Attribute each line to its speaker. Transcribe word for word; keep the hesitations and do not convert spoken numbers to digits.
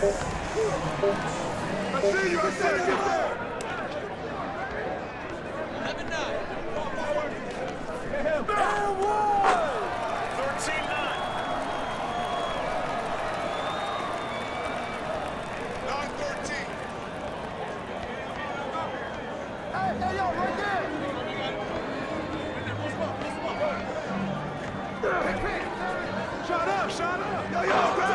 Speaker 1: I see you, I see you, get there!
Speaker 2: eleven nine.
Speaker 1: thirteen nine. nine thirteen.
Speaker 3: Hey, hey, yo, right there!
Speaker 1: Shut up, shut up! Yo, yo, grab